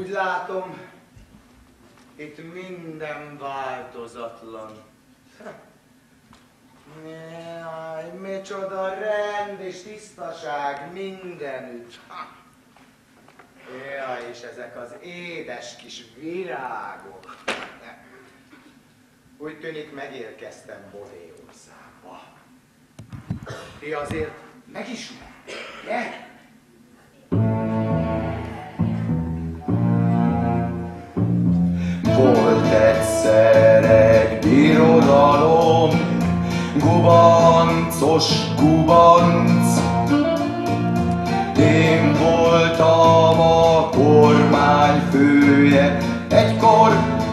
Úgy látom, itt minden változatlan. Jaj, micsoda rend és tisztaság mindenütt. Jaj, és ezek az édes kis virágok. Úgy tűnik, megérkeztem Boréországba. Ti azért megismertek, ugye? Volt egyszer egy birodalom, gubancos gubanc. Én voltam a kormány fője, egykor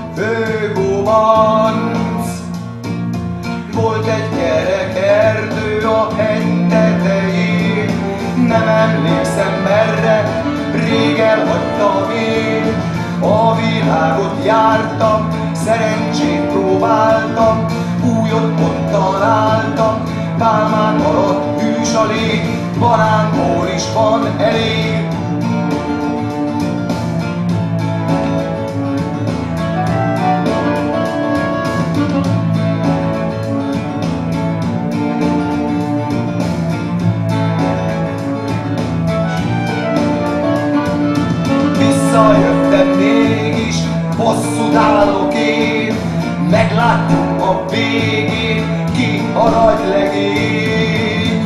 főgubanc. Volt egy kerek erdő a hegy tetején, nem emlékszem merre, régen hagytam én. A világot jártam, szerencsét próbáltam, újat pont találtam, pálmán maradt hűs a lég, banánból is van elég. Visszajöttem mégis, bosszút állok én, meglátjuk a végén, ki a nagy legény.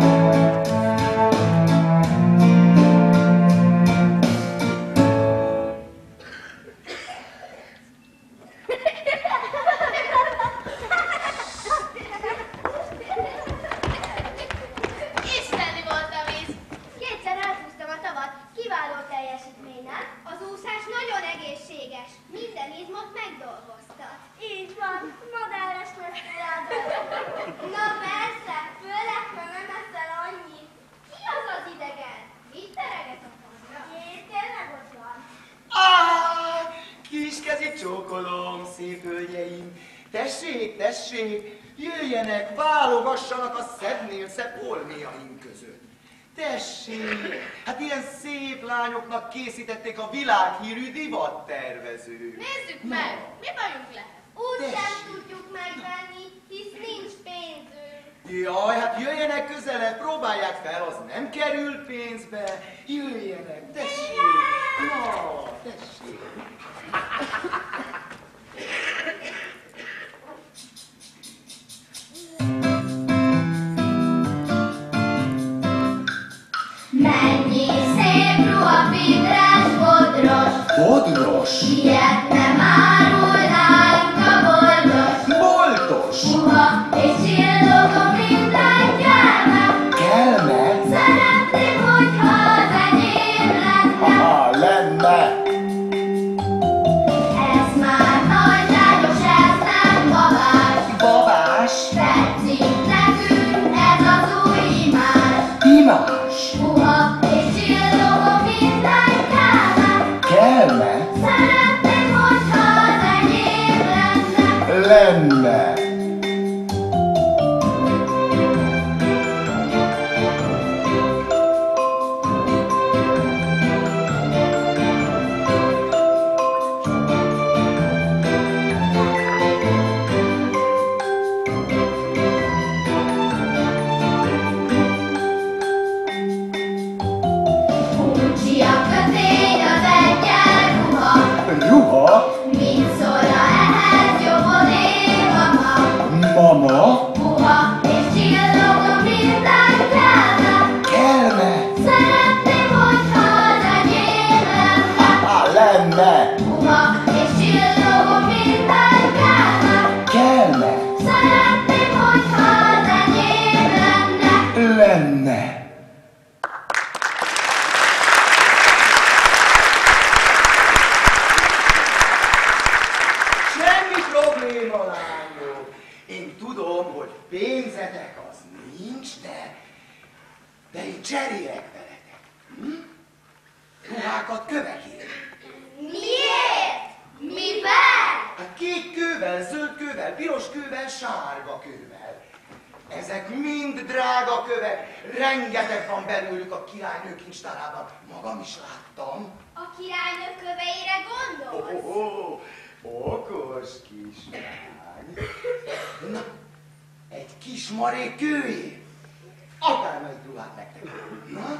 Istenni volt a víz! Kétszer átúztam a tavat, kiváló teljesítménnyel. Az úszás nagyon egészséges, minden izmot megdolgoztat. Így van, modelles lettél rád. Na persze, főleg, ha nem eszel annyit. Ki az az idegen? Mit tereget a padra? Jé, tényleg ott van. Kiskezi csókolom, szép hölgyeim! Tessék, tessék, jöjjenek, válogassanak a szebbnél szebb holmiaink között. Tessék, hát ilyen szép lányoknak készítették a világhírű divattervezők. Nézzük meg, mi bajunk lehet? Úgy Tessék. sem tudjuk megvenni, hisz nincs pénzünk. Jaj, hát jöjjenek közelebb, próbálják fel, az nem kerül pénzbe. Jöjjenek, tessék! Na, tessék! Mennyi szép ruha, vidrás, bodros, Bodros! ilyet nem árul nálunk a boltos. Boltos! Puha és csillogó minden kelme, Kelme? szeretném, hogyha az enyém lenne. Aha, lenne! Ez már nagy lágyos, ez nem babás. Babás! Tetszik nekünk ez az új imás. Imás! Puha és csillogó minden kelme, Kelme? szeretném, hogyha az enyém lenne. Lenne! Uncsi a kötény, az egyenruha, Ruha? mit szólna ehhez jobboné mama? Mama? Puha és csillogó minden kelme, Kelme? szeretném, hogyha az enyém lenne. Aha, lenne! Puha és csillogó minden kelme, Kelme? szeretném, hogyha az enyém lenne. Lenne! Semmi probléma, lányok! Én tudom, hogy pénzetek az nincs, de én cserélek veletek. Ruhákat kövekért. Miért? Mivel? Hát kék kővel, zöld kővel, piros kővel, sárga kővel. Ezek mind drága kövek, rengeteg van belőlük a királynő kincstárában. Magam is láttam. A királynő köveire gondolsz? Okos kislány. Na, egy kis marék kőjé. Akármelyik ruhát nektek. Na.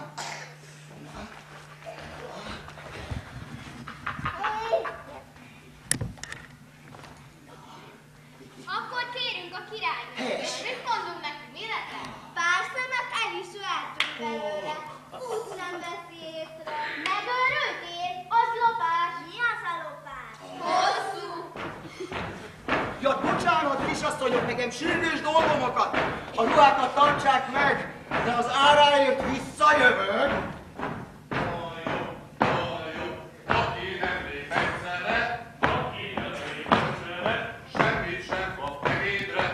Akkor kérünk a királynőt. Helyes. Mit mondunk neki, mi lehet? Pár szemet el is váltunk belőle. Úgy nem veszi észre. Megőrült én? Az lopás. Mi az a lopás? Hosszú. Ja, bocsánat, kisasszonyok, nekem sürgős dolgomokat. A ruhákat tartsák meg, de az áráért visszajövök. Aki nem lép egyszerre, semmit sem kap ebédre.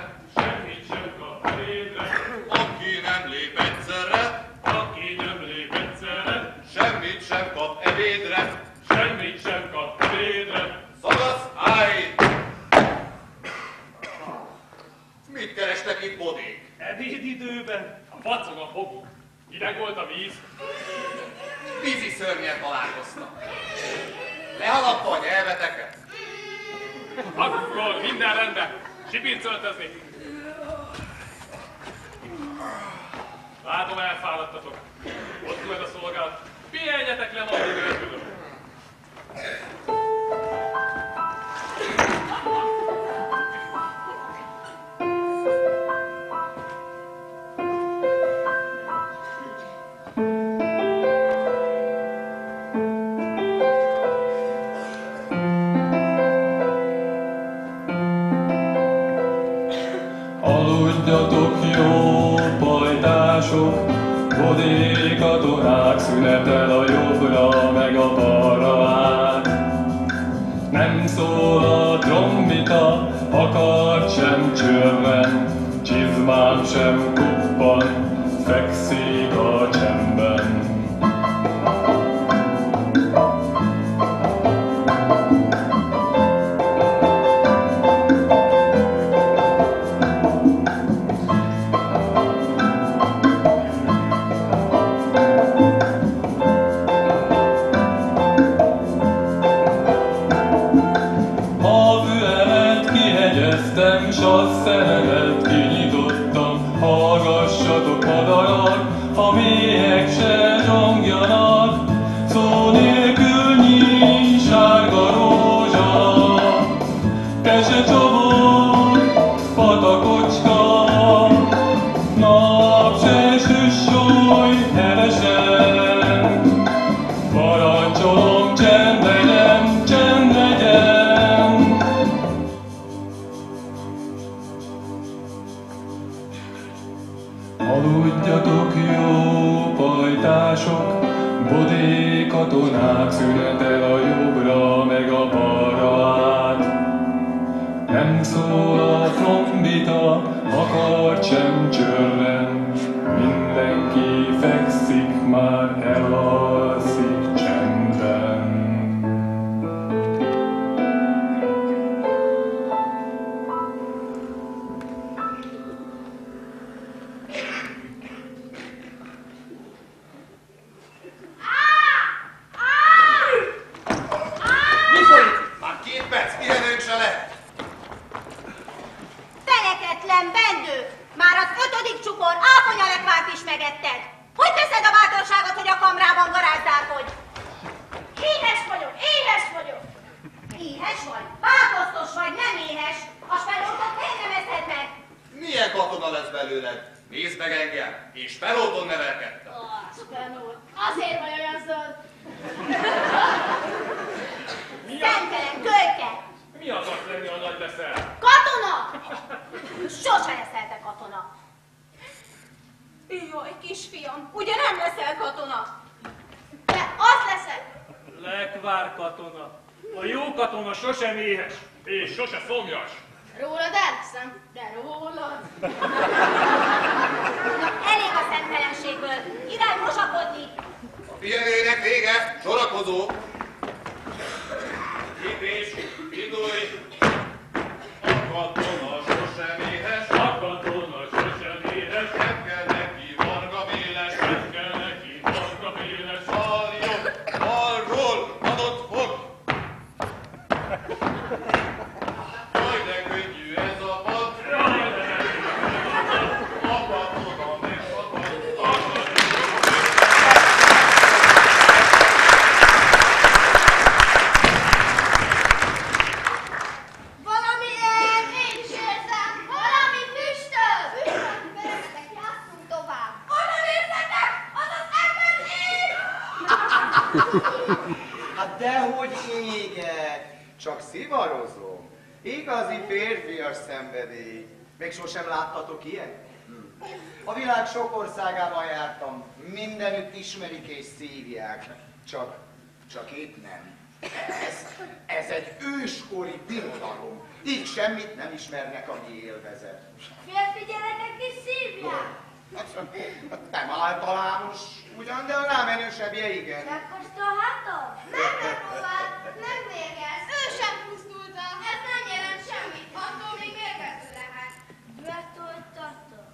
Aki nem lép egyszerre, semmit sem kap ebédre. Szagasz, állj! Mit kerestek itt, bodék? Ebédidőben a vacog a foguk. Hideg volt a víz. Vízi szörnyel találkoztak. Lehalapta a nyelveteket. Akkor minden rendben. Sipincoltazni. Látom, elfáradtatok. Ott majd a szolgálat. Pihenjetek le majd nélkülön. Aludjatok jó, pajtások, bodék katonák, szünetel a jobbra, meg a balra át. Nem szól a trombita, a kard sem csörren, csizmám sem koppan, fekszik a csendben. S a szememet kinyitottam, hallgassatok madarak, a méhek se zsongjanak, szó nélkül nyíl sárga rózsa, te se csomó, patakocska, nap se süssój hevesen, parancsolom, csend legyen, csend legyen. Aludjatok jó, pajtások, bodék katonák, szünetel a jobbra, meg a balra át. Nem szól a trombita, a kard sem csörren, mindenki fekszik, már elalszik csendben. Már 2 perc pihenőnk se lehet. Feneketlen bendő! Már az 5. csukor áfonyalekvárt is megetted! Hogy teszed a bátorságot, hogy a kamrában garázdálkodj? Éhes vagyok, éhes vagyok! Éhes vagy? Változtos vagy, nem éhes! A spelótot miért nem eszed meg? Milyen katona lesz belőled? Nézd meg engem, és pelóton nevelkedtem. Spenót, azért vagy olyan zöld. Szemtelen kölyke! Mi akarsz lenni, ha nagy leszel? Katona! Sose leszel te katona! Jaj, kisfiam, ugye nem leszel katona? De az leszek. Lekvár katona. A jó katona sosem éhes, és sose szomjas. Rólad elhiszem, de rólad. Na, elég a szemtelenségből, irány mosakodni! A pihenőnek vége, sorakozó. Lépés, indulj! A katona sosem éhes, A katona sosem Hát dehogy égek, csak szivarozom. Igazi férfias szenvedély. Még sosem láttatok ilyet? A világ sok országában jártam, mindenütt ismerik és szívják. Csak itt nem. Ez egy őskori birodalom. Itt semmit nem ismernek, ami élvezet. Férfi gyerekek is szívják. Nem általános, ugyan, de a rámenősebbje igen. Megkóstolhatom? Megpróbáld, megmérgez. Ő sem pusztult el. Ez nem jelent semmit, attól még mérgező lehet. Betoltatom.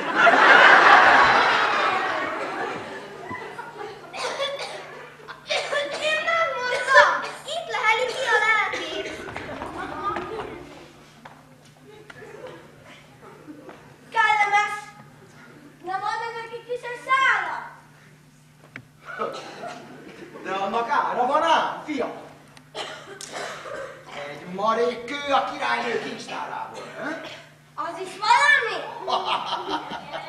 Én megmondtam! Itt leheli ki a lelkét. Kellemes! Nem adod neki kis egy szálat? De annak ára van ám, fiam. Egy marék kő a királynő kincstárából. Az is valami?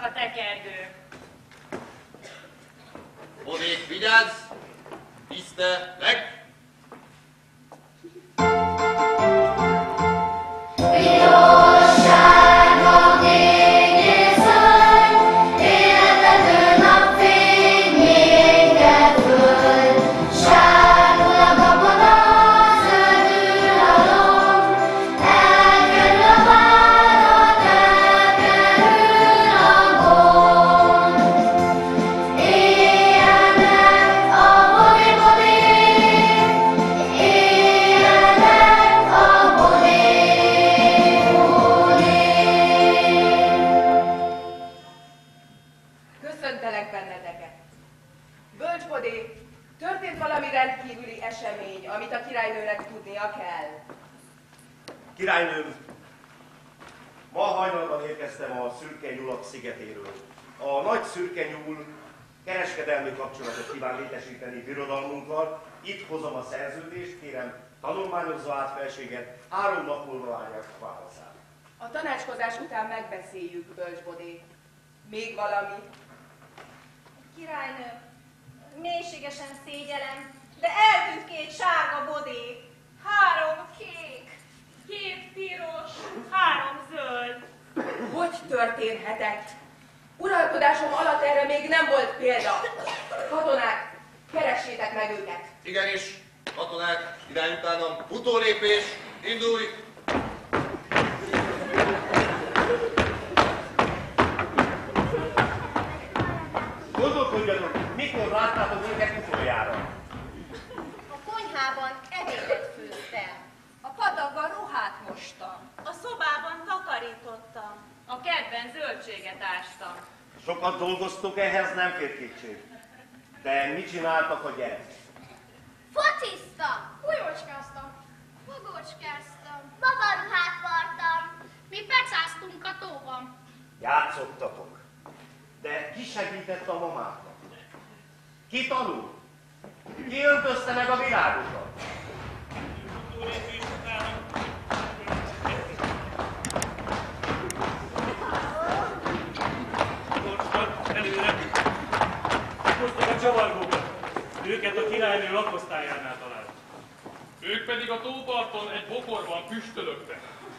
a tekergő. Bodék, vigyázz! Tiszte, meg! Pirossága fényészöny, életedő napfény éget föl. Sárgul a gabona, zöldül a lomb, elkerül a bánat, elkerül a gond. Éjjel lett a bodé-bodé, éjjel lett a bodé-bodé. Köszöntelek benneteket. Bölcsbodé, történt valami rendkívüli esemény, amit a királynőnek tudnia kell. Királynőm, ma hajnalban érkeztem a Szürke Nyulak szigetéről. A nagy szürke nyúl kereskedelmi kapcsolatot kíván létesíteni birodalmunkkal. Itt hozom a szerződést, kérem, tanulmányozza át felséget, 3 nap múlva várják a válaszát. A tanácskozás után megbeszéljük, Bölcsbodé. Még valami? Királynő, mélységesen szégyelem, de eltűnt 2 sárga bodé, 3 kék. 2 piros, 3 zöld. Hogy történhetett? Uralkodásom alatt erre még nem volt példa. Katonák, keressétek meg őket. Igenis, katonák, irány utánam, utólépés, indulj! Gondolkodjatok, mikor láttátok őket utoljára? A konyhában ebédet főztem, a padagban ruhát mostam, a szobában takarítottam. A kertben zöldséget ástam. Sokat dolgoztok, ehhez nem fér kétség. De mit csináltak a gyerekek? Fociztam. Újocskáztam. Fogocskáztam. Babaruhát vartam. Mi pecáztunk a tóban. Játszottatok. De ki segített a mamáknak? Ki tanult? Ki öltözte meg a virágokat? Utólépés után gyorsan, előre. Hoztak a csavargókat. Őket a királynő lakosztályánál talált. Ők pedig a tóparton egy bokorban füstölögtek.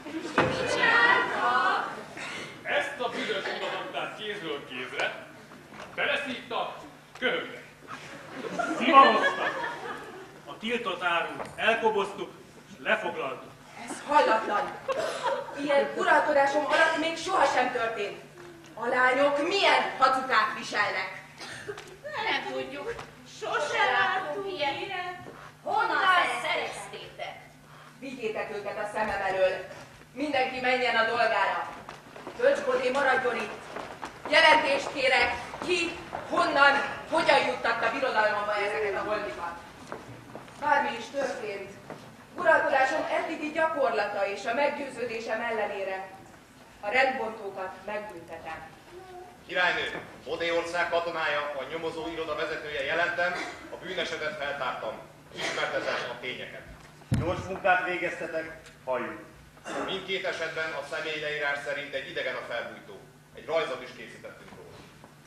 Ezt a büdös uradantát kézről kézre beleszívtak, köhögtek. Szivaroztak. A tiltott árut elkoboztuk, és lefoglaltuk. Ez hallatlan. Ilyen uralkodásom alatt még sohasem történt. A lányok milyen hacukát viselnek. Nem tudjuk. Sose láttunk ilyet. Honnan szereztétek? Vigyétek őket a szemem elől. Mindenki menjen a dolgára. Bölcsbodé maradjon itt. Jelentést kérek, ki, honnan, hogyan juttatta birodalmamba ezeket a holmikat. Bármi is történt, uralkodásom eddigi gyakorlata és a meggyőződésem ellenére a rendbontókat megbüntetem. Királynő, Bodéország katonája, a nyomozó iroda vezetője jelentem, a bűnesetet feltártam. Ismertetem a tényeket. Gyors munkát végeztetek, halljuk. Mindkét esetben a személyleírás szerint egy idegen a felbújtó. Egy rajzot is készítettünk róla.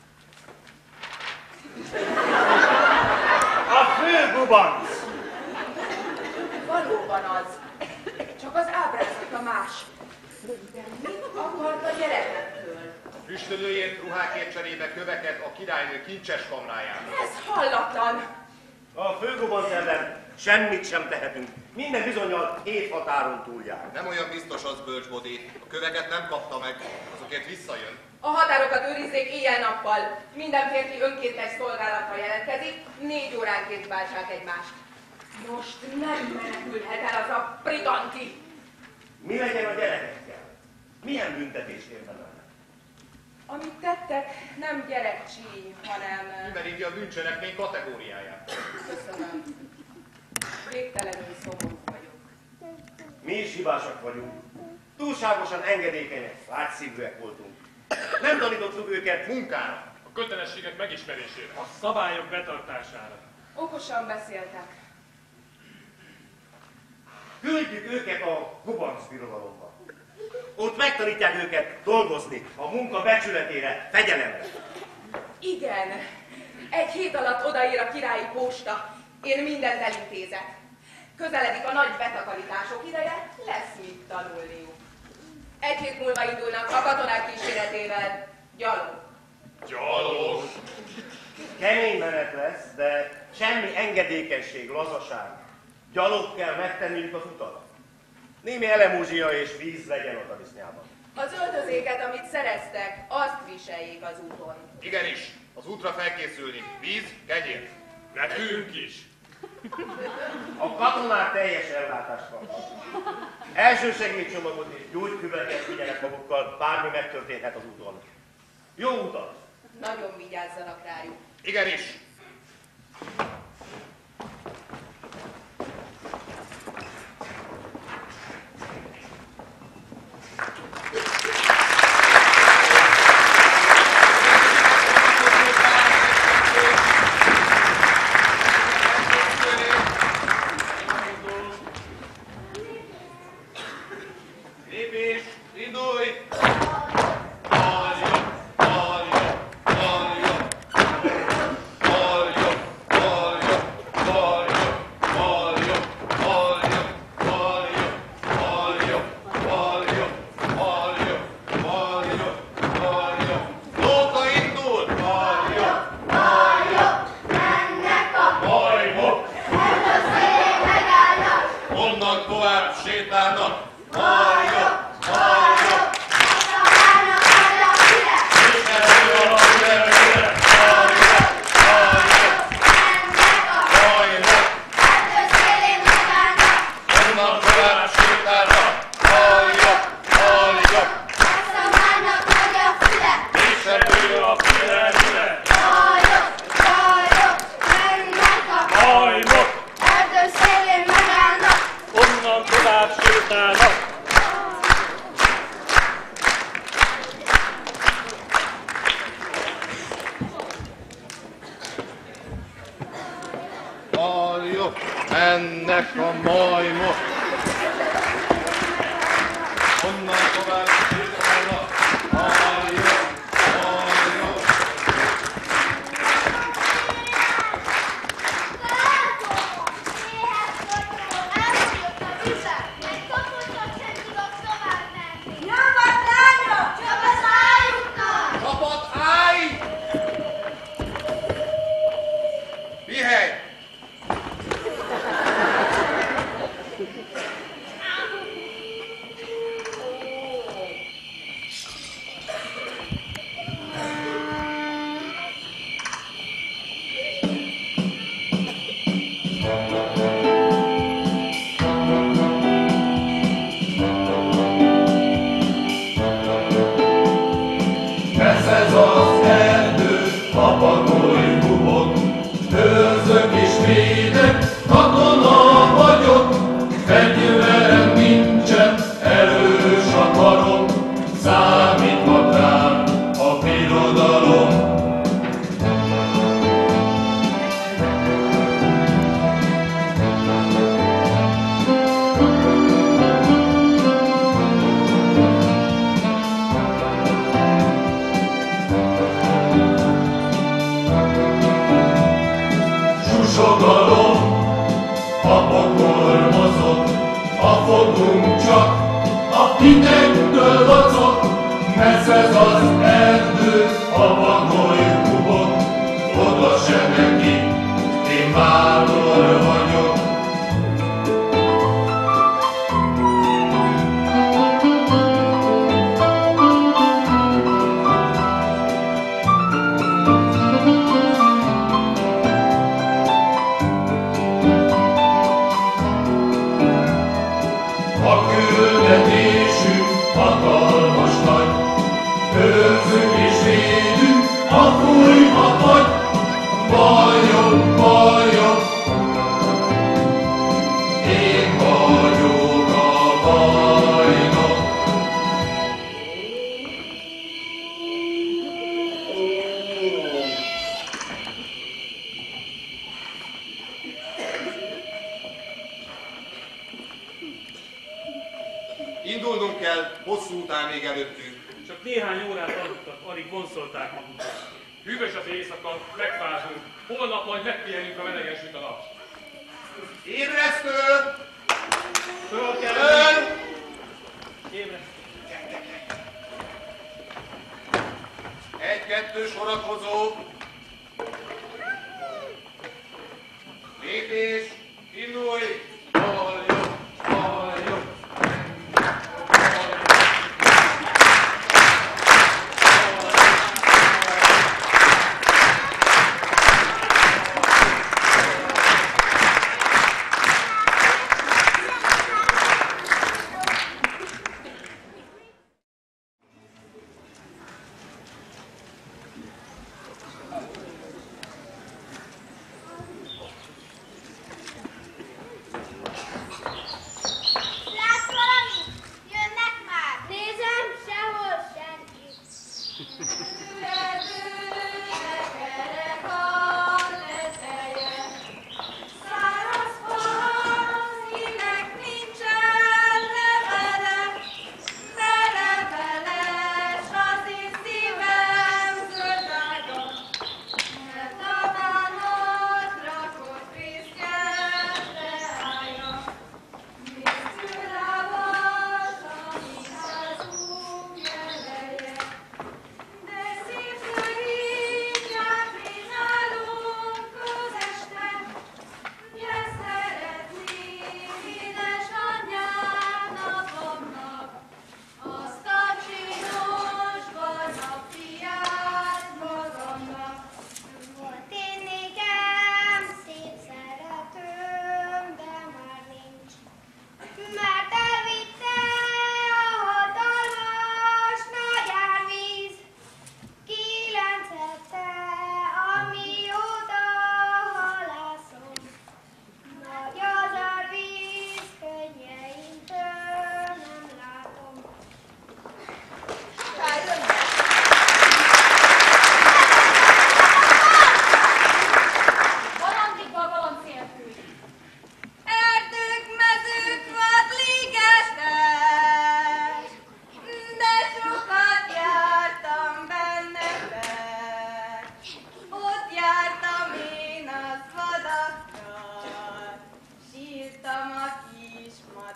A főgubanc! Valóban az. Csak az ábrázata más. De mit akart a gyerekektől? Füstölőért, ruhákért cserébe köveket a királynő kincses kamráján. Ez hallatlan. A főgubanc ellen semmit sem tehetünk. Minden bizonnyal 7 határon túl jár. Nem olyan biztos az, Bölcsbodé. A köveket nem kapta meg, azokért visszajön. A határokat őrizzék éjjel-nappal. Minden férfi önkéntes szolgálatra jelentkezik, 4 óránként váltsák egymást. Most nem menekülhet el az a briganti. Mi legyen a gyerekekkel? Milyen büntetést érdemelnek? Amit tettek, nem gyerekcsíny, hanem... Kimeríti a bűncselekmény kategóriáját. Köszönöm. Végtelenül szomorú vagyok. Mi is hibásak vagyunk. Túlságosan engedékenyek, vágyszívűek voltunk. Nem tanítottuk őket munkára. A kötelességek megismerésére. A szabályok betartására. Okosan beszéltek. Küldjük őket a gubanc birodalomba. Ott megtanítják őket dolgozni, a munka becsületére, fegyelemre. Igen, egy hét alatt odaér a királyi posta, én mindent elintézek. Közeledik a nagy betakarítások ideje, lesz mit tanulniuk. Egy hét múlva indulnak a katonák kíséretével, gyalog. Gyalog. Kemény menet lesz, de semmi engedékenység, lazaság. Gyalog kell megtenniük az utat. Némi elemúzsia és víz legyen a tarisznyában. Az öltözéket, amit szereztek, azt viseljék az úton. Igenis, az útra felkészülni. Víz, kenyér. Nekünk is. A katonák teljes ellátást kapnak. Elsősegélycsomagot és gyógyfüveket vigyenek magukkal, bármi megtörténhet az úton. Jó utat! Nagyon vigyázzanak rájuk. Igenis. Lépés, indulj! Onnan tovább sétálnak. Onnan tovább sétálnak. Halljuk ennek a majmok. Onnan tovább sétálnak. Halljuk, halljuk. Nyugodt lányok! Csak az ájuknak! Csapat, állj! Pihely! Ez az erdő, papagoly bubog, őrzök és védek, katona vagyok, fegyverem nincsen, erős a karom, számíthat rám a birodalom. Susogalom, papakormozott, a fogunk csak a hidegtől vacog, messz ez az erdő, a pagoly kubok, oda se neki, én vándor vagyok. A küldetésünk hatalmas nagy, őrzünk és védünk a fújhat vagy, bajok, bajok. Én vagyok a bajnok. Indulnunk kell, hosszú aludtál még előttünk? Csak néhány órát aludtak, alig vonszolták magukat. Hűvös az éjszaka, megfázunk. Holnap majd megpihenünk, a melegen süt a nap. Ébresztő! Föl kell Föl! Ébresztő. Egy-kettő sorakozó. Lépés, indulj! Hol jobb, hol jobb. Látsz valamit? Jönnek már! Nézem, sehol senki. Volt én nékem szép szeretőm, de már nincs. Mert elvitte a hatalmas nagy árvíz, kilencette, amióta halászom. Nagy az árvíz, könnyeimtől nem látom. Valamikor valami félfűt. Erdők, mezők, vadligesek, de sokat jártam benne be. Ott jártam én az vadakkal, sírtam a kis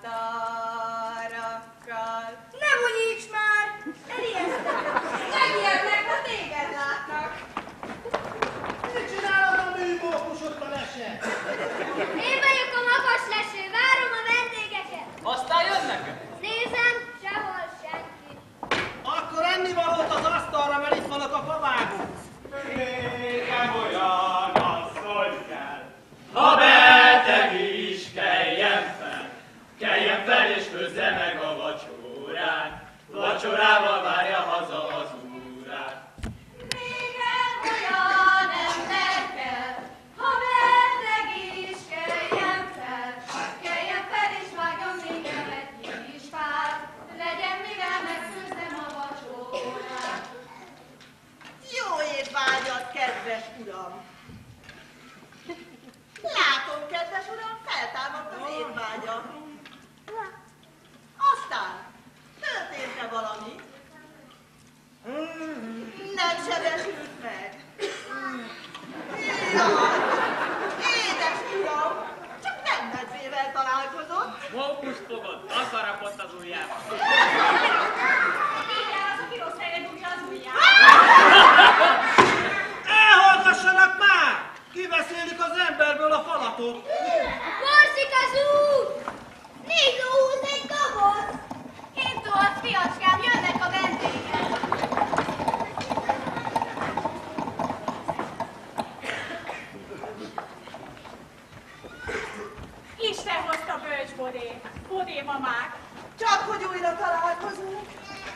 madarakkal. Ne bunyíts már! Elijesztek! Megijednek, ha téged látnak! Mit csinálod a műmókus ott a lese? Én vagyok a magas leső, várom a vendégeket. Aztán jönnek? Nézem, sehol senki. Akkor ennivalót az asztalra, mert itt vannak a favágok. Nekem olyan asszony kell. Ha beteg is, keljen fel és főzze meg a vacsorát. Vacsorával várja haza az úrát. Nékem olyan ember kell, ha beteg is keljen fel és vágjon nékem egy kis fát, legyen mivel megfőzzem a vacsorát. Jó étvágyat, kedves uram! Látom, kedves uram, feltámadt az étvágya. Aztán, történt-e valami? Nem sebesült meg? Jaj, édes uram, csak nem medvével találkozott. Mókust fogod, az harapott az ujjába. Így áll az a piros fejre dugja az ujját. Elhallgassanak már! Kiveszélik az emberből a falatot. Borszik az út! Nézd, húz egy doboz! Én tudod, fiacskám, jönnek a vendégek. Isten hozta bölcs Bodé mamák. Csak hogy újra találkozunk.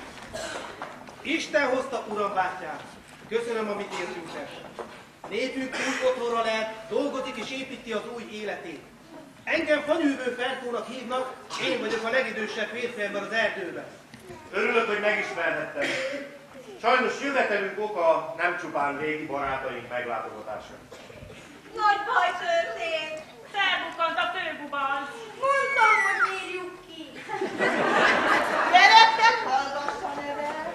Isten hozta, uram bátyám. Köszönöm, amit értünk el. Népünk új otthonra lehet, dolgozik és építi az új életét. Engem Fanyűvő Fertónak hívnak, én vagyok a legidősebb férfi ember az erdőben. Örülök, hogy megismerhettem. Sajnos jövetelünk oka nem csupán régi barátaink meglátogatása. Nagy baj történt. Felbukkant a főbuban. Mondtam, hogy írjuk ki. ki. Gyerekek, hallgass a nevet!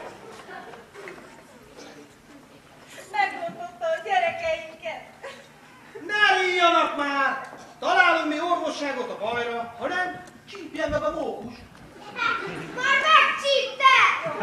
Megrontotta a gyerekeinket. Ne ríjanak már! Találunk mi orvosságot a bajra, ha nem, csípjen meg a mókus. Már megcsípte!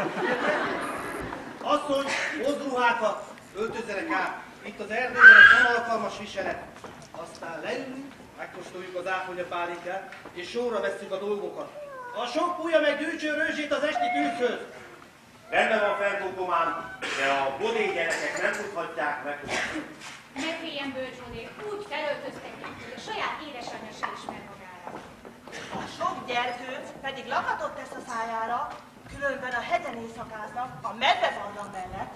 Asszony, hozd ruhákat, öltözzenek át. Itt az erdőben egy nem alkalmas viselet. Aztán leülünk, megkóstoljuk az áfonya pálinkát, és sorra vesszük a dolgokat. A sok púja meg gyűjtsön rőzsét az esti tűzhöz. Rendben van, Ferkókomám, de a bodé gyerekek nem tudhatják meg. Ne féljen, bölcsodé, úgy felöltöztetjük, hogy a saját édesanyja se ismer magára. A sok gyerkő pedig lakatot tesz a szájára, különben a hegyen éjszakáznak a medvebarlang mellett.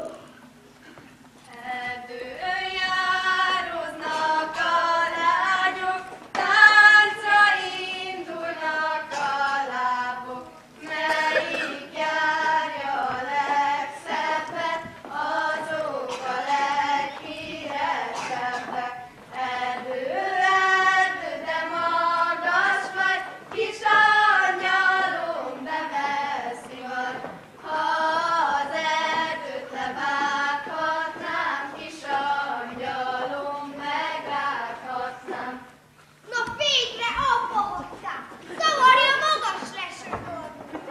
Erdőn jároznak a lágyok, táncra indulnak a lábok. Melyik járja a legszebbet, azok a leghíresebbek. Erdő, erdő, de magas vagy, kis angyalom, de messzi vagy. Ha az erdőt levághatnám, kis angyalom, megvághatnám. Na végre abba voltál! Zavarja magas lesökör!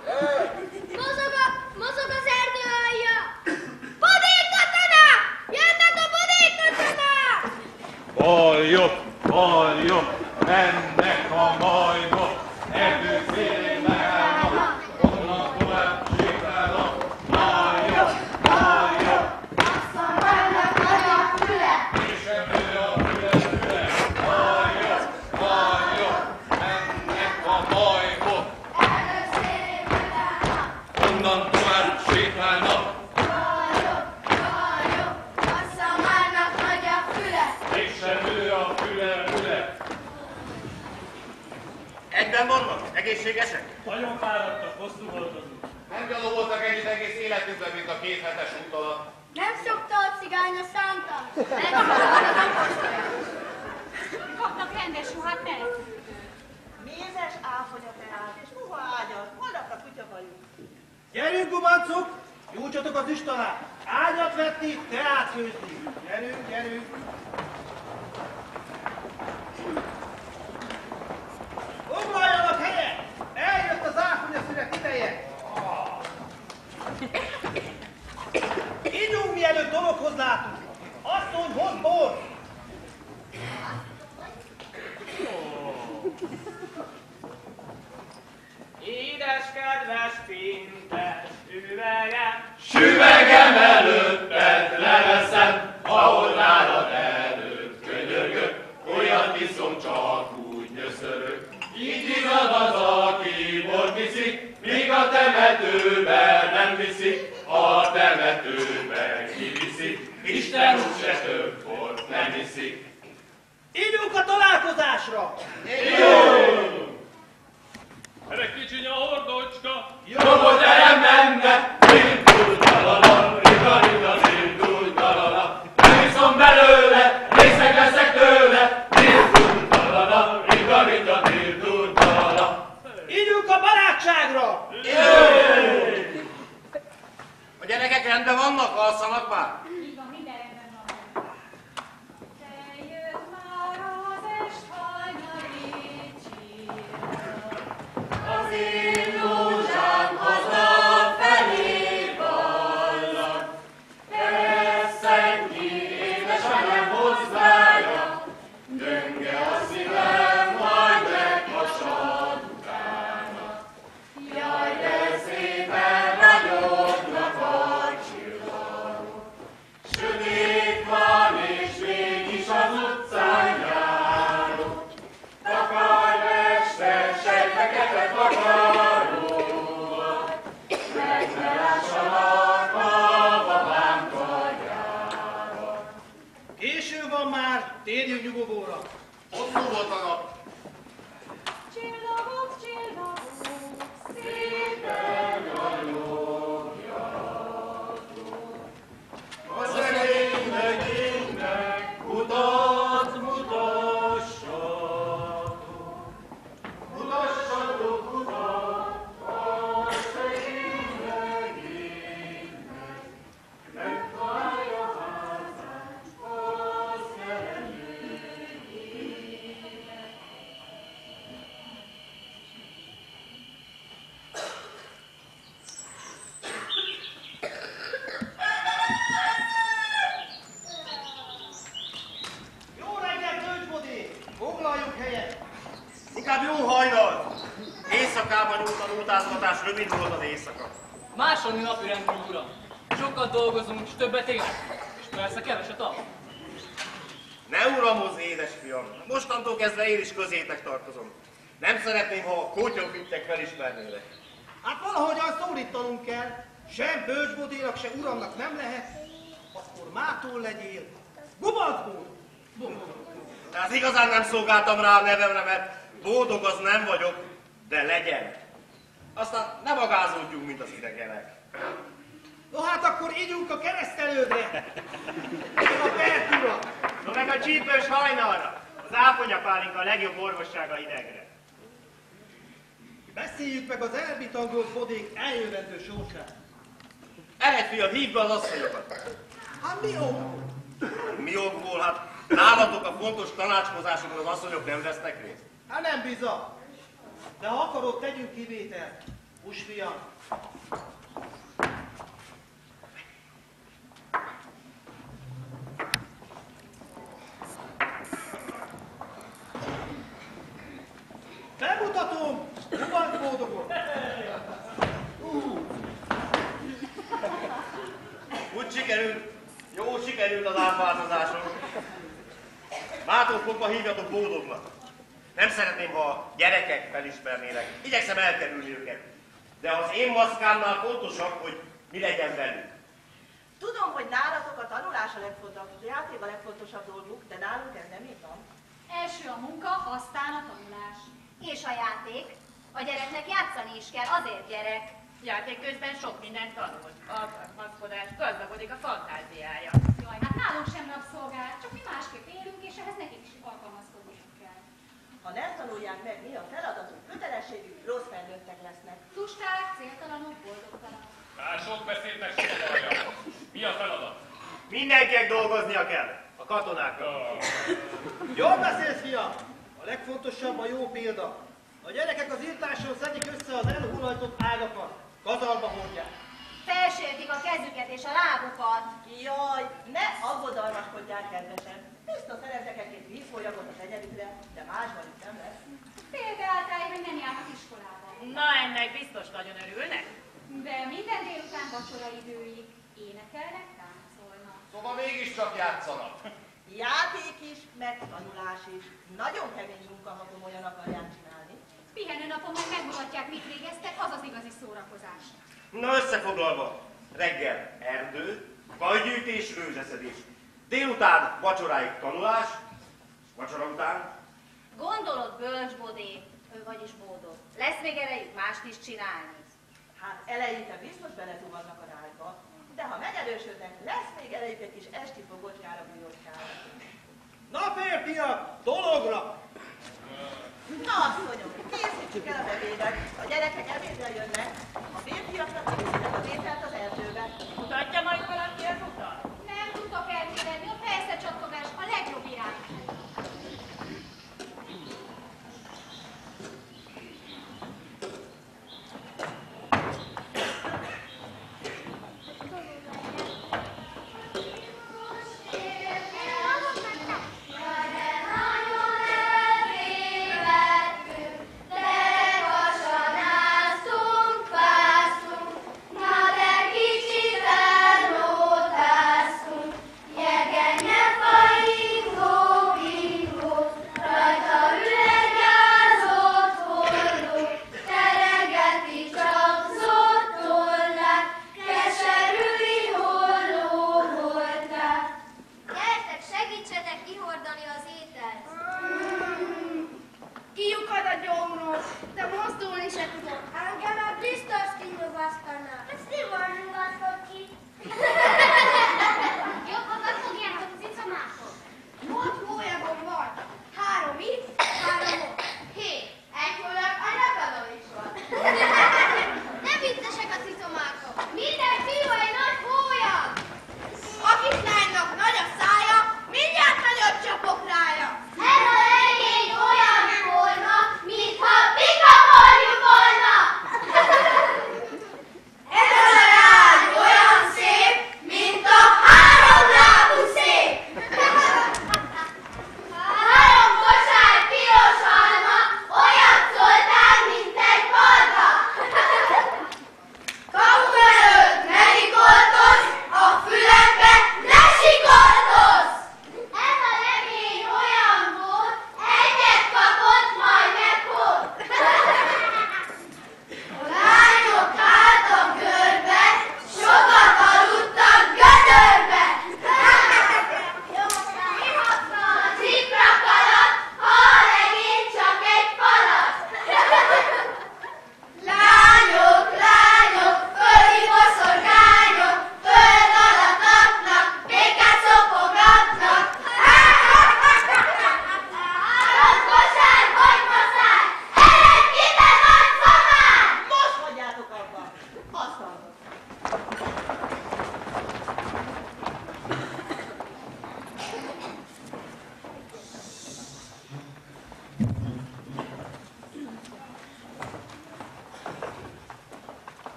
Mozog az erdő alja! Bodékatonák! Jönnek a bodékatonák! Baljok, baljok, mennek a majmok, erdő szélén megállnak, onnan tovább sétálnak. Baljok, baljok, Basszon vannak nagy a füle, és ebből a füle, baljok, baljok, mennek a majmok, előszér megállnak. onnan tovább sétálnak. Baljok, baljok, basszon vannak nagy a füle. És ebből a füle. Egyben vannak? Egészségesek? Nagyon fáradtak, hosszú volt az út. Nem gyalogoltak ennyit egész életükben, mint a 2 hetes út alatt. Nem szokta a cigány a szántat? Kapnak rendes ruhát, ne? Mézes áfonya teát és puha ágyat, holnapra kutyabajú. Gyerünk, gubancok, gyújtsatok az üst alá. Ágyat vetni, teát főzni. Gyerünk, gyerünk. Foglaljanak helyet! Eljött az áfonya szünet ideje! Ígyunk, mielőtt dologhoz látunk! Asszony, hozd bort! Édes, kedves, pintes üvegem, Süvegem előtted leveszem, ahol nálad előtt könyörgök, olyat iszom, csak úgy nyöszörök. Így igaz az, aki bort viszik, míg a temetőbe nem viszik, a temetőbe kiviszik, Isten úgy se több bort nem iszik. Ígyunk a találkozásra! Erre kicsinya hordocska! Jobbot erre menne, dildul-dalala, riga-riga, dildul-dalala. Nem iszom belőle, részeg leszek tőle, dildul-dalala, riga-riga, dildul-dalala. Ígyunk a barátságra! A gyerekek rendben vannak? Alszanak már? Így van, minden rendben van. Eljött már az est hajnali csillag. Az én lúzsám hazafelé ballag. Keresztennyi édesanyám hozzája, gyönge a szívem, majd megvasad utána. Jaj, de szépen ragyognak a csillagok, sötét van és mégis az utcán járok. Takarj mester, sejtfekete takarómat, meg ne lássalak a babám karjába. Késő van már, térjünk nyugovóra. Hosszú volt a nap. Csillagok, csillagok, Szépen ragyogjatok. A szegénynek énnek utat mutassatok. Mutassatok rövid volt az éjszaka. Másolni napirendünk, uram. Sokat dolgozunk, és többet élek. És persze keveset alszunk. Ne uramozz, édesfiam! Mostantól kezdve én is közétek tartozom. Nem szeretném, ha a kótyafittek felismernélek. Hát valahogyan szólítanunk kell. Sem bölcsbodénak, sem uramnak nem lehet. Akkor mától legyél. Gubacból! De az igazán nem szolgáltam rá a nevemre, mert boldog az nem vagyok, de legyen. Aztán ne magázódjunk, mint az idegenek. No hát akkor ígyunk a keresztelődre. A Pertura. No meg a csípős hajnalra. Az áfonyapálinka a legjobb orvossága hidegre. Beszéljük meg az elbitangolt bodék eljövendő sorsát. Eredj, fiam, hívd be az asszonyokat. Hát mi ok? Mi okból? Hát nálatok a fontos tanácskozásokon az asszonyok nem vesznek részt. Hát nem bizony. De ha akarod, tegyünk kivételt. Húsfiam. Bemutatom! Gubacbódogot! Úgy sikerült, jó sikerült az átváltozásom. Mától fogva hívjatok boldognak. Nem szeretném, ha a gyerekek felismernének. Igyekszem elkerülni őket. De az én maszkámnál fontosabb, hogy mi legyen velük. Tudom, hogy nálatok a tanulás a legfontosabb, a játék a legfontosabb dolguk, de nálunk ez nem így van. Első a munka, aztán a tanulás. És a játék? A gyereknek játszani is kell, azért gyerek. Játék közben sok mindent tanul. Alkalmazkodás, gazdagodik a fantáziája. Jaj, hát nálunk sem rabszolgál, csak mi másképp élünk, és ehhez nekik is alkalmazkodniuk kell. Ha nem tanulják meg, mi a feladatuk, kötelességük, rossz felnőttek lesznek. Tusták, céltalanok, boldogtalanok. Már sok beszédnek sok alja. Mi a feladat? Mindenkinek dolgoznia kell. A katonáknak. Jól beszélsz, fiam! A legfontosabb a jó példa. A gyerekek az irtáson szedik össze az elhullajtott ágakat. Kazalba hordják. Felsértik a kezüket és a lábukat. Jaj, ne aggodalmaskodjál, kedvesem. Biztos szerezek egy-két vízfolyagot az egyedükre, de másban itt nem lesz. Például, hogy nem járnak iskolába. Na, ennek biztos nagyon örülnek. De minden délután vacsora időig énekelnek, táncolnak. Szóval mégiscsak játszanak. Játék is, meg tanulás is. Nagyon kemény munka, ha komolyan akarják csinálni. Pihenőnapon meg megmutatják, mit végeztek, az az igazi szórakozás. Na összefoglalva, reggel erdő, gajgyűjtés, rőzseszedés. Délután vacsoráig tanulás, vacsora után. Gondolod, bölcsbodé, vagyis bódog. Lesz még erejük mást is csinálni? Hát eleinte biztos belezuhannak a rájba, de ha megerősödnek, lesz még elejük egy kis esti fogocskára, bújócskára. Na férfiak, dologra! Na asszonyok, készítsük el az ebédet. A gyerekek ebédre jönnek, a férfiaknak készítek az ételt az erdőbe. Mutatja majd valaki az utat? Nem tudok elvédelni, a fejszecsatogás a legjobb irány. Na de kicsit elmondom.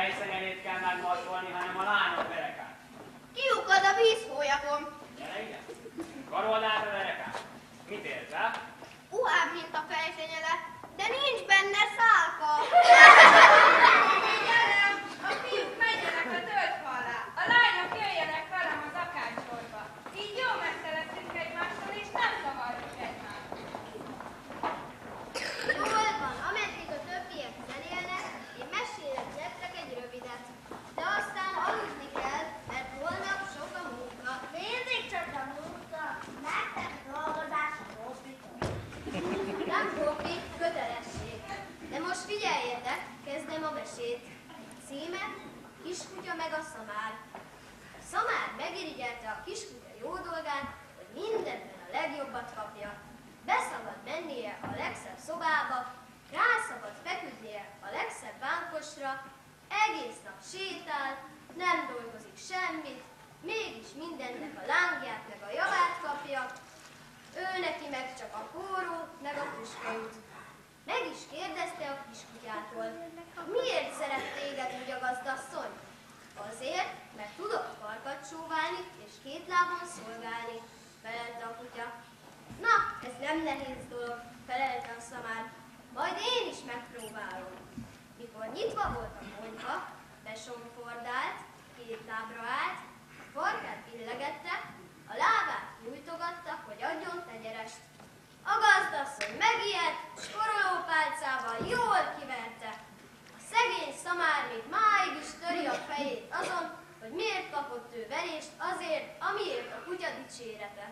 fejszenyelét kell megmarkolni, hanem a lányok derekát. Kiukad a vízhólyagom. Gyere ide. Karold át a derekát. Mit érzel? Uhább, mint a fejszenyele, de nincs benne szálka. Figyelem! A fiúk menjenek a tölgyfalra, a lányok jöjjenek velem az akácsorba. Így jó messze leszünk egymástól, és nem zavarjuk egymást. Jól van, ameddig a többiek zenélnek, én mesélek nektek egy rövidet. De aztán aludni kell, mert holnap sok a munka. Mindig csak a munka, nektek dolgozás a hobbitól. Nem hobbi, kötelesség. De most figyeljetek, kezdem a mesét. Címe: Kiskutya meg a szamár. A szamár megirigyelte a kiskutya jó dolgát, hogy mindenben a legjobbat kapja. Beszabad mennie a legszebb szobába, rászabad feküdnie a legszebb vánkosra, egész nap sétál, nem dolgozik semmit, mégis mindennek a lángját meg a javát kapja, ő neki meg csak a kóró meg a puska jut. Meg is kérdezte a kiskutyától, miért szeret téged úgy a gazdasszony? Azért, mert tudok farkat csóválni és két lábon szolgálni, felelte a kutya. Na, ez nem nehéz dolog, felelte a szamár, majd én is megpróbálom. Mikor nyitva volt a konyha, besomfordált, két lábra állt, a farkát billegette, a lábát nyújtogatta, hogy adjon tenyerest. A gazdasszony megijedt, s forolópálcával jól kiverte. A szegény szamár még máig is töri a fejét azon, hogy miért kapott ő verést azért, amiért a kutya dicséretet.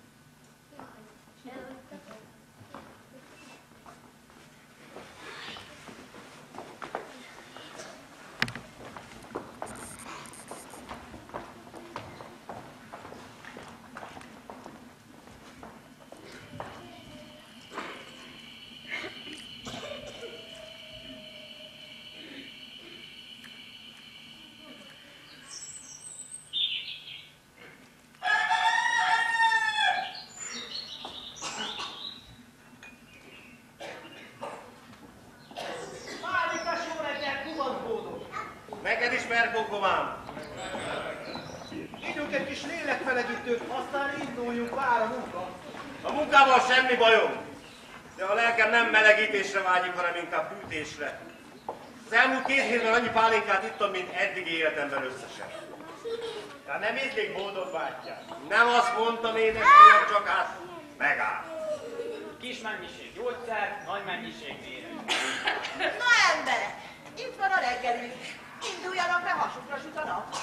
Neked is, Merkókomám! Ígyunk egy kis lélekfelegyüttőt, aztán induljunk, vár a munka. A munkával semmi bajom, de a lelkem nem melegítésre vágyik, hanem inkább hűtésre. Az elmúlt 2 hétben annyi pálinkát ittam, mint eddig életemben összesen. De nem ízlik boldog bátyám. Nem azt mondtam, édesfiam, csak hát megáll. Kis mennyiség gyógyszer, nagy mennyiség méreg. Na emberek, itt van a reggelünk. Induljanak, mert hasukra süt a nap.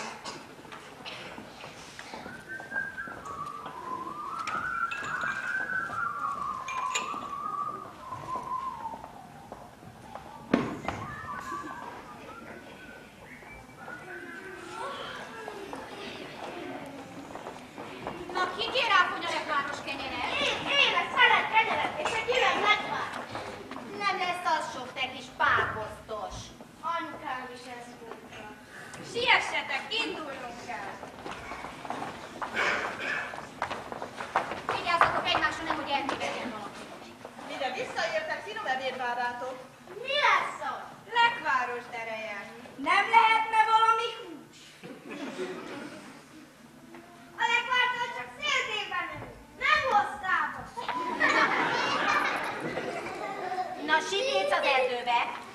Na, ki kér áponya lekváros kenyeret? Én egy szelet kenyeret és egy üveg lekváros. Nem lesz az sok, te kis páposztos. Anyukám is ezt mondta. Siessetek, indulunk el! Vigyázzatok egymásra, nehogy eltévedjen valaki. Mire visszaértek, finom ebéd vár rátok. Mi lesz az? Lekváros dereje! Nem lehetne valami hús? A lekvártól csak széltékben nem hoztátok. Na, sipéc az erdőbe.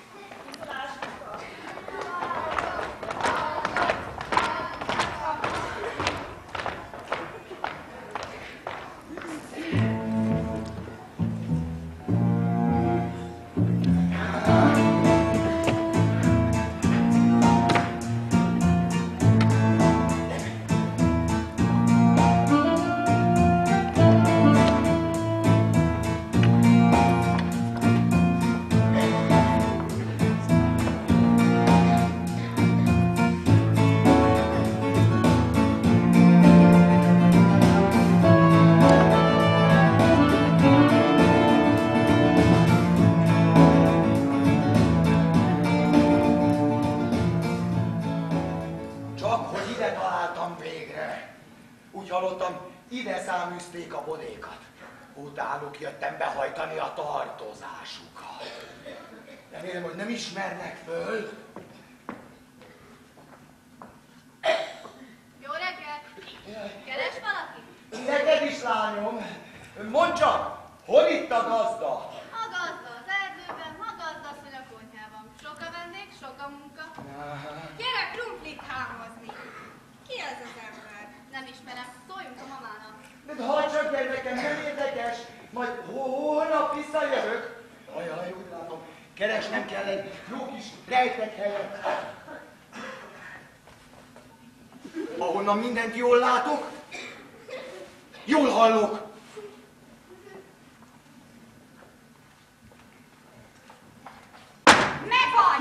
Úgy hallottam, ide száműzték a bodékat. Utánuk jöttem behajtani a tartozásukat. Remélem, hogy nem ismernek föl. csak, hol itt a gazda? A gazda az erdőben, a gazdasszony a konyhában. Sok a vendég, sok a munka. Gyere krumplit hámozni. Ki az az ember? Nem ismerem, szóljunk a mamának. De hagyd csak, gyermekem, nem érdekes. Majd holnap visszajövök. Ajaj, úgy látom, keresnem kell egy jó kis rejtek helyet. Ahonnan mindent jól látok, jól hallok. Megvan!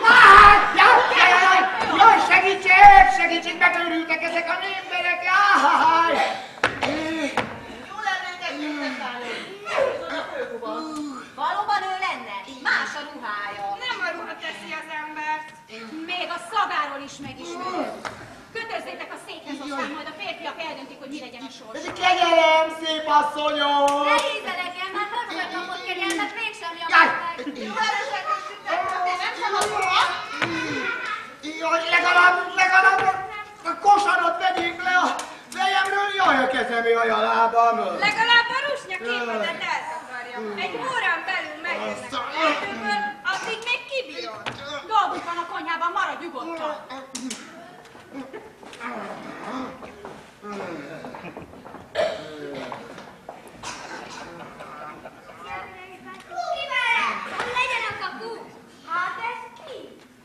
Jaj, segítség, megőrültek ezek a népberek, jaj! Jó lenne nektek megszállni. Micsoda főguban. Valóban ő lenne? Más a ruhája. Nem a ruha teszi az embert. Még a szagáról is megismerem. Kötözzétek a székhez, aztán majd a férfiak eldöntik, hogy mi legyen a sors. Kegyelem, szép asszonyom! Ne hízelegen, hát nem vagy kapott kegyelmet, mégsem javadták. Jó eresetesítek, nem szabad róla. Jaj, legalább a kosarat vegyék le a fejemről, jaj, a kezem, jaj, a lábam. Legalább a rusnya képedet eltakarja. Egy órán belül megjönnek a erdőből, addig még kibírod. Dolgunk van a konyhában, maradj nyugodtan. Ki vele? Legyen a kapu. Hát ez ki?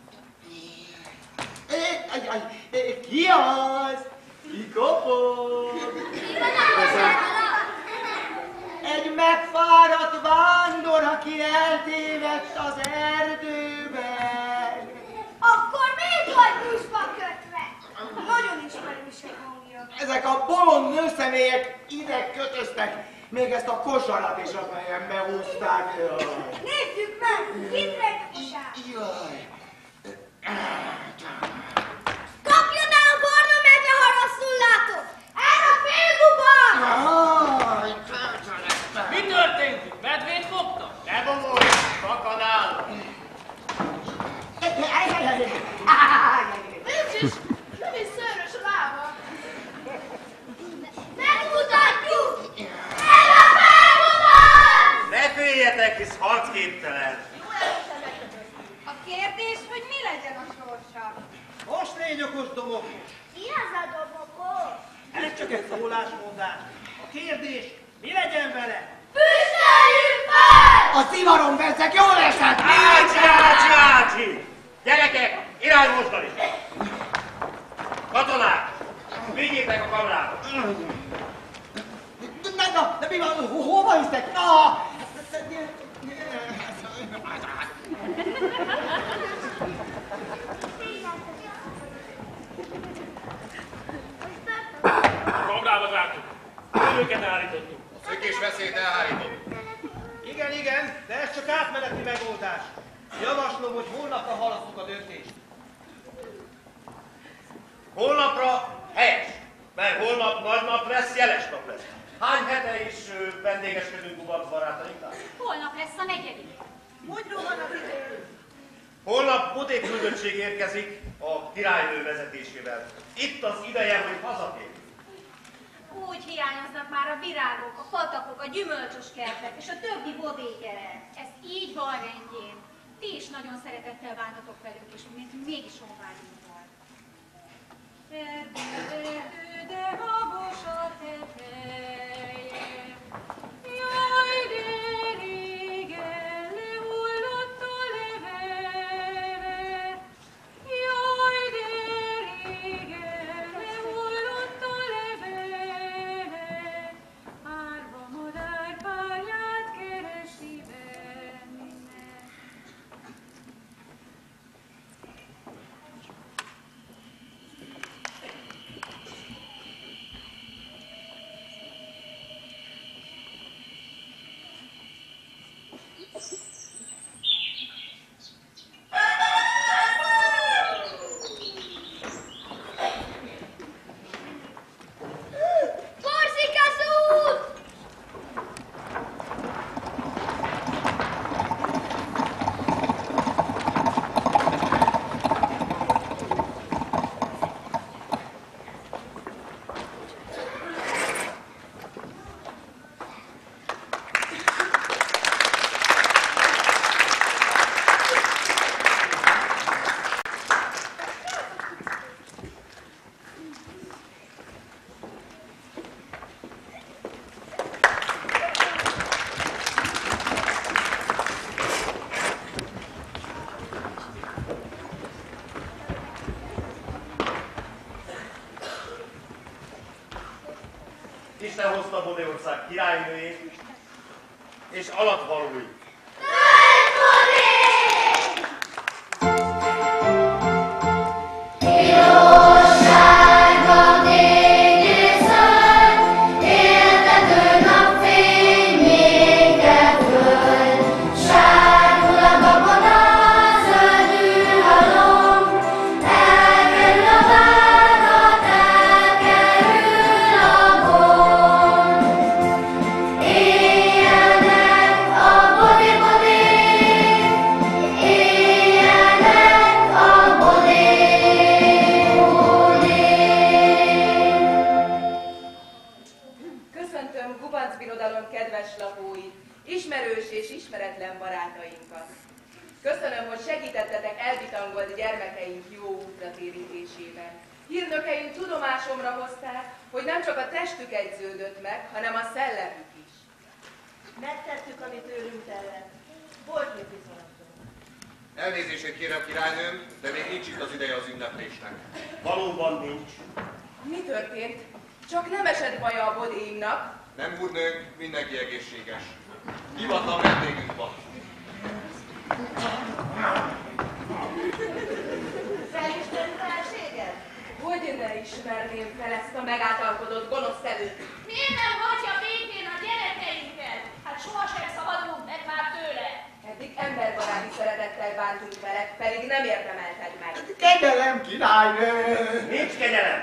Ki az? Ki kopog? Egy megfáradt vándor, aki eltévedt az erdőben. Akkor miért vagy búzsba kötve? Nagyon ismerős hangja. Ezek a bolond nőszemélyek ide kötöztek, még ezt a kosarat is a fejembe húzták. Nézzük meg, itt megy a kosár. Jaj. Kapjon el a barna medve, ha rosszul látod! El a félguban! Mi történt? Medvét fogta? Ne bomolj, fakadál! Nincs is, nem is szőrös a lába. Megmutatjuk! El a félguban! Ne féljetek, hisz harcképtelen. Jó eresetesítek. A kérdés, hogy mi legyen a sorsa? Most légy okos, domokos. Ki az a dobokos? Ez csak egy szólásmondás. A kérdés, mi legyen vele? Füstöljük fel! A szivaron veszek, jól esett! Ácsi! Gyerekek, irány mozdani! Katonák, vigyétek a kamrába! De mi van? Hova hiszek? Na! Kamrába zártuk. Őket állítottuk. A szökés veszélyt elhárított. Igen, de ez csak átmeneti megoldás. Javaslom, hogy holnapra halasszuk a döntést. Holnapra helyes, mert holnap nagy nap lesz, jeles nap lesz. Hány hete is vendégeskedünk Kubac barátainknál? Holnap lesz a 4. Hogy rohan az idő? Holnap bodékküldöttség érkezik a királynő vezetésével. Itt az ideje, hogy hazatérjünk. Úgy hiányoznak már a virágok, a patakok, a gyümölcsös kertek és a többi bodékere. Ez így van rendjén. Ti is nagyon szeretettel bántatok velünk, és mégis honvágyunk volt. Erdő, de habos a teteje. Jaj, de régen lehullott a levele. Jaj, de régen lehullott a levele. Árva madár párját keresi benne. Isten hozta Bodéország királynőjét és alatvalóit. Köszönöm, hogy segítettetek elbitangolt gyermekeink jó útra térítésében. Hírnökeink tudomásomra hozták, hogy nem csak a testük edződött meg, hanem a szellemük is. Megtettük, amit tőlünk tellett. Volt mit bizonyítunk. Elnézését kérem, királynőm, de még nincs itt az ideje az ünneplésnek. Valóban nincs. Mi történt? Csak nem esett baja a bodéimnak? Nem, úrnőnk, mindenki egészséges. Hivatlan vendégünk van. Felismeri felséged? Hogy ne ismerném fel ezt a megátalkodott gonosz előtt? Miért nem hagyja békén a gyerekeinket? Hát sohasem szabadulunk meg már tőle. Eddig emberbaráti szeretettel bántunk vele, pedig nem érdemelted meg. Kegyelem, királynő! Nincs kegyelem!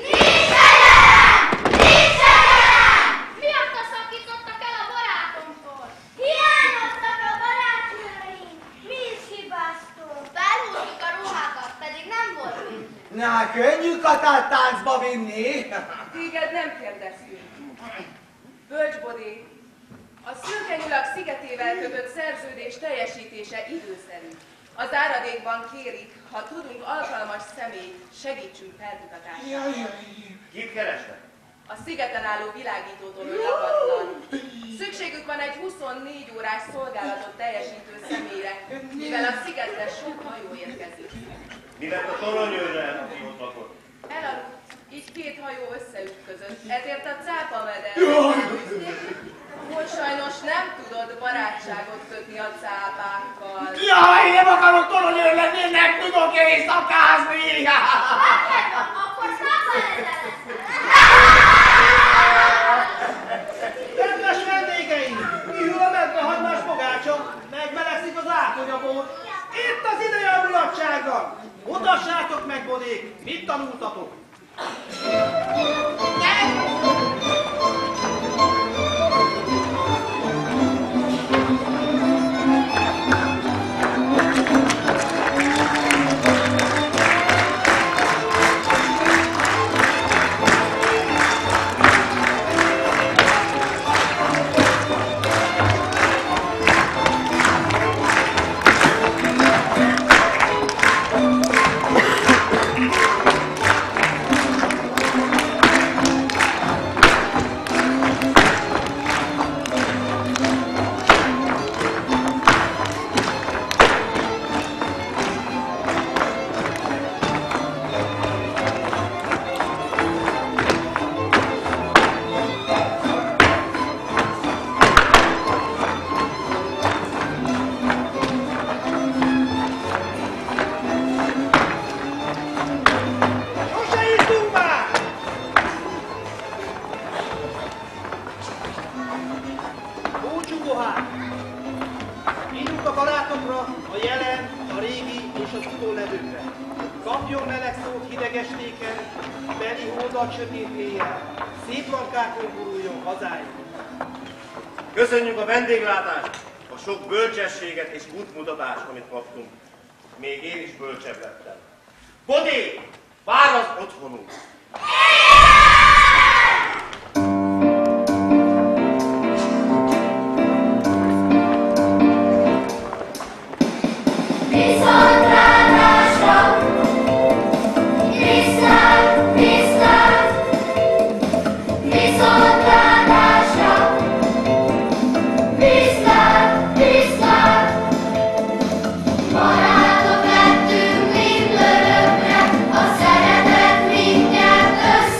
Miatta szakítottak el a barátomtól? Hiányoztak a barátnőink. Mi is hibáztunk? Felhúztuk a ruhákat, pedig nem volt mit. Na, könnyű katát táncba vinni. Téged nem kérdeztünk. Bölcsbodé, a szürke nyulak szigetével kötött szerződés teljesítése időszerű. Az áradékban kérik, ha tudunk alkalmas személyt, segítsünk felkutatásában. Kit keresnek? A szigeten álló világítótól lakatlan. Szükségük van egy 24 órás szolgálatot teljesítő személyre, mivel a szigetre sok hajó érkezik. Mi lett a toronyőrrel, aki ott lakott? Elaludt, így két hajó összeütközött, ezért a cápameder hogy sajnos nem tudod barátságot kötni a cápákkal. Jaj, nem akarok toronyőr lenni, nem tudok éjszakázni! Akkor szápameder lesz. Kedves vendégeim! Kihűl a medvehagymás fogácsa, megmelegszik az ákonyabor. Itt az ideje a mulatságnak! Mutassátok meg, bodék, mit tanultatok? Köszönjük a vendéglátást, a sok bölcsességet és útmutatást, amit kaptunk. Még én is bölcsebb lettem. Bodé, vár az otthonunk! Barátok lettünk mind örökre, a szeretet mindjárt össze.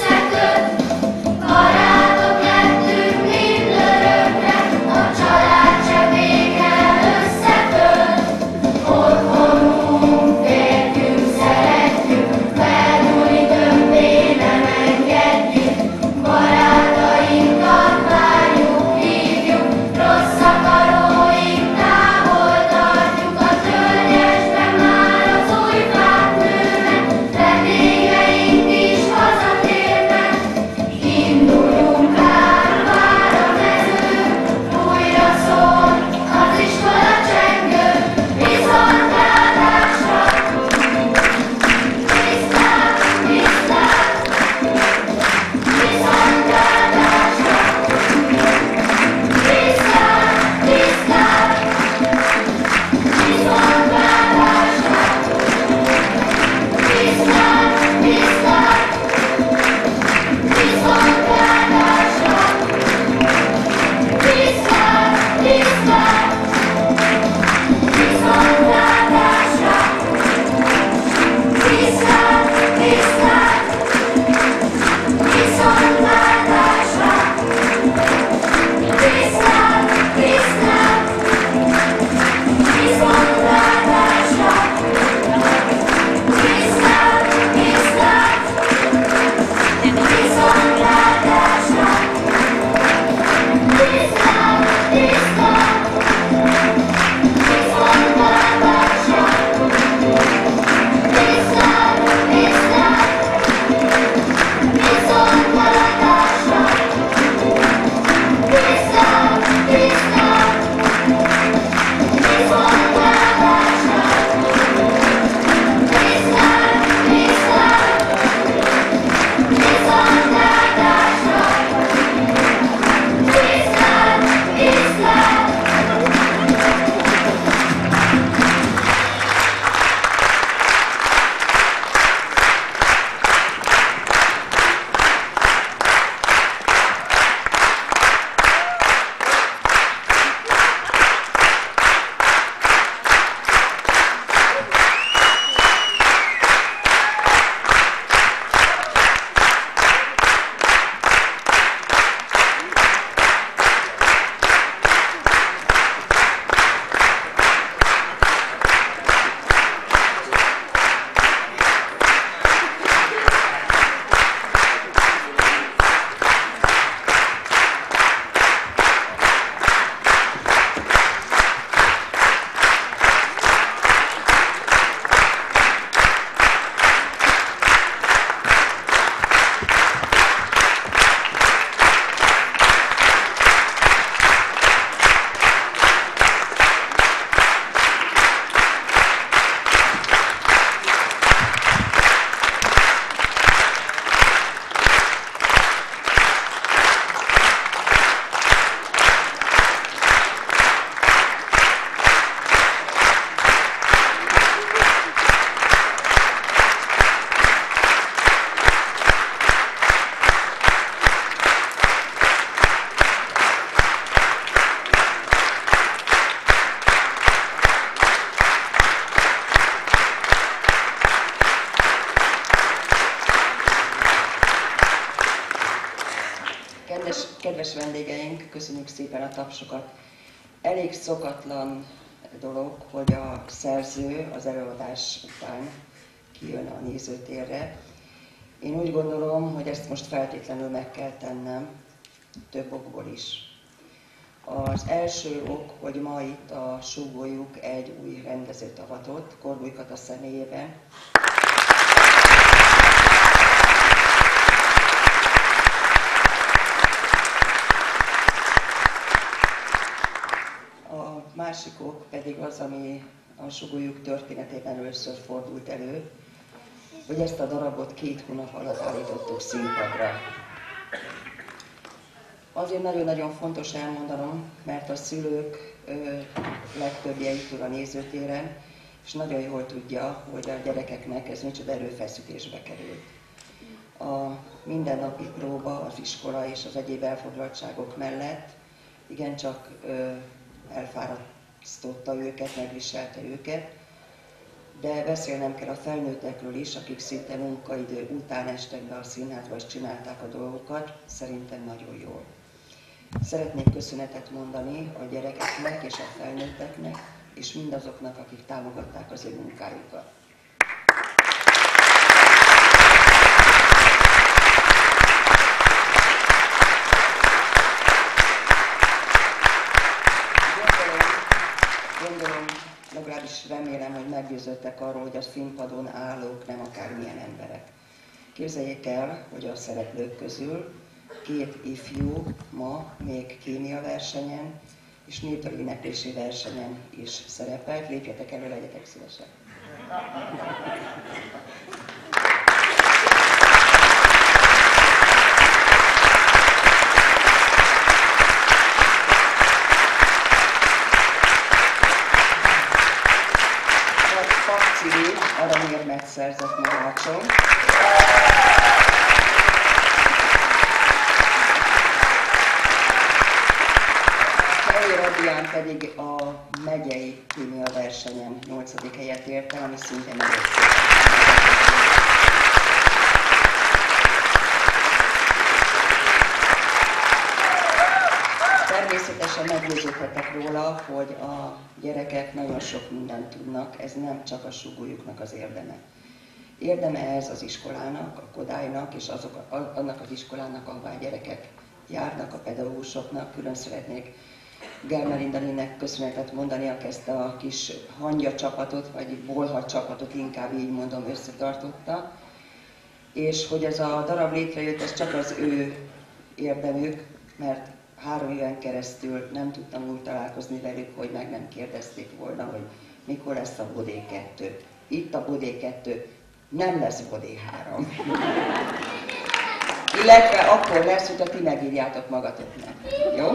Kedves vendégeink, köszönjük szépen a tapsokat. Elég szokatlan dolog, hogy a szerző az előadás után kijön a nézőtérre. Én úgy gondolom, hogy ezt most feltétlenül meg kell tennem, több okból is. Az első ok, hogy ma itt a Súgójuk egy új rendezőt avatott, Korbuly Kata személyében. A másik ok pedig az, ami a Súgójuk történetében először fordult elő, hogy ezt a darabot 2 hónap alatt állítottuk színpadra. Azért nagyon-nagyon fontos elmondanom, mert a szülők legtöbbje itt ül a nézőtéren, és nagyon jól tudja, hogy a gyerekeknek ez micsoda erőfeszítésbe került. A mindennapi próba, az iskola és az egyéb elfoglaltságok mellett igencsak elfárasztotta őket, megviselte őket, de beszélnem kell a felnőttekről is, akik szinte munkaidő után estek be a színházba és csinálták a dolgokat, szerintem nagyon jól. Szeretnék köszönetet mondani a gyerekeknek és a felnőtteknek, és mindazoknak, akik támogatták az ő munkájukat. Gondolom, legalábbis remélem, hogy meggyőződtek arról, hogy a színpadon állók nem akármilyen emberek. Képzeljék el, hogy a szereplők közül 2 ifjú ma még kémia versenyen és népdal éneklési versenyen is szerepelt. Lépjetek elő, legyetek szívesek! Pakcili aranyérmet szerzett Mohácson. Adrián pedig a megyei kémia versenyen 8. helyet ért el, ami szintén nagyon szép. Természetesen meggyőződhetek róla, hogy a gyerekek nagyon sok mindent tudnak, ez nem csak a Súgójuknak az érdeme. Érdeme ez az iskolának, a Kodálynak és annak az iskolának, ahová a gyerekek járnak, a pedagógusoknak. Külön szeretnék Gelmer Indalinek köszönetet mondani, aki ezt a kis hangya csapatot, vagy bolha csapatot, inkább így mondom, összetartotta. És hogy ez a darab létrejött, ez csak az ő érdemük, mert 3 éven keresztül nem tudtam úgy találkozni velük, hogy meg nem kérdezték volna, hogy mikor lesz a Bodé 2. Itt a Bodé 2, nem lesz Bodé 3. Illetve akkor lesz, hogyha ti megírjátok magatoknak. Jó?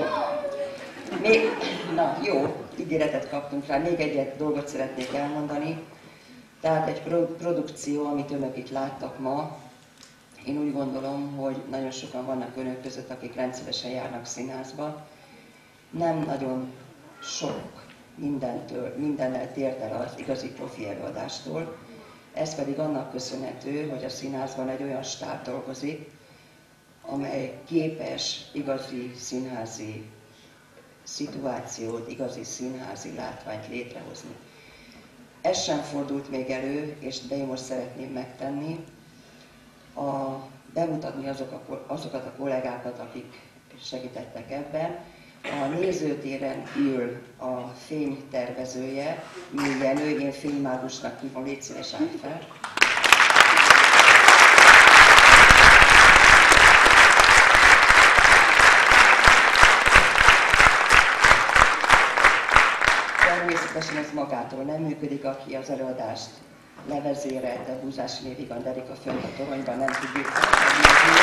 Jó, ígéretet kaptunk rá. Még egy dolgot szeretnék elmondani. Tehát egy produkció, amit önök itt láttak ma, én úgy gondolom, hogy nagyon sokan vannak önök között, akik rendszeresen járnak színházba. Nem nagyon sok mindennel tért el az igazi profi előadástól. Ez pedig annak köszönhető, hogy a színházban egy olyan stáb dolgozik, amely képes igazi színházi szituációt, igazi színházi látványt létrehozni. Ez sem fordult még elő, de én most szeretném megtenni, bemutatni azokat a kollégákat, akik segítettek ebben. A nézőtéren ül a fénytervezője, Jenő, én fénymágusnak hívom, légy szíves, állj fel. Természetesen ez magától nem működik, aki az előadást levezérelte, Búzási Névig Anderika fönt a toronyban, nem tudjuk megnézni.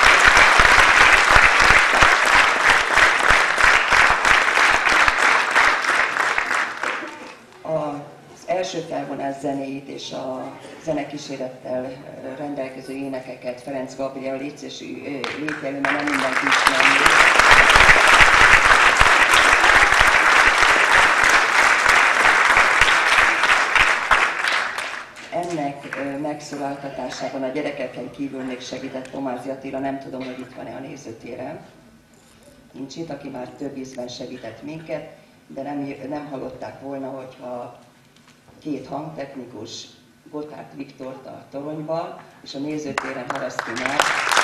Az első felvonás zenéit és a zenekísérettel rendelkező énekeket Ferenc Gabriel, légy és lételő, mert nem mindenki ismerni. Ennek megszólaltatásában a gyerekeken kívül még segített Tomázi Attila, nem tudom, hogy itt van-e a nézőtéren. nincs itt, aki már több ízben segített minket, de nem hallották volna, hogyha két hangtechnikus, Gotthárd Viktort a toronyba, és a nézőtéren Haraszti Márk.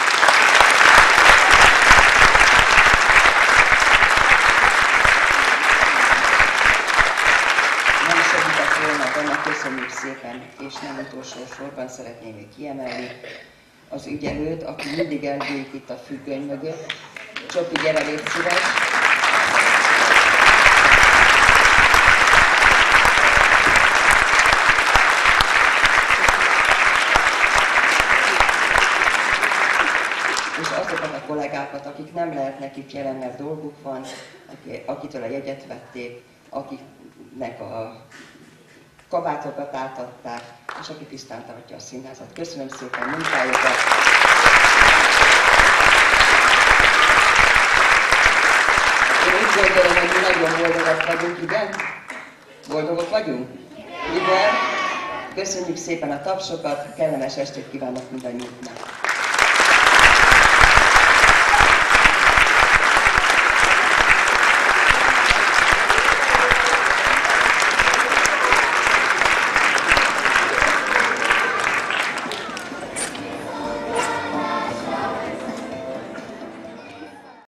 Nem segített volna benne, köszönjük szépen, és nem utolsó sorban szeretném még kiemelni az ügyelőt, aki mindig elbújik itt a függöny mögött. Csopi, gyere, légy szíves! És azokat a kollégákat, akik nem lehetnek itt jelen, mert dolguk van, akitől a jegyet vették, akiknek a kabátokat átadták, és aki tisztán tartja a színházat. Köszönöm szépen munkájukat! Én úgy gondolom, hogy mi nagyon boldogak vagyunk, igen? Boldogok vagyunk? Igen? Köszönjük szépen a tapsokat, kellemes estét kívánok mindannyiuknak!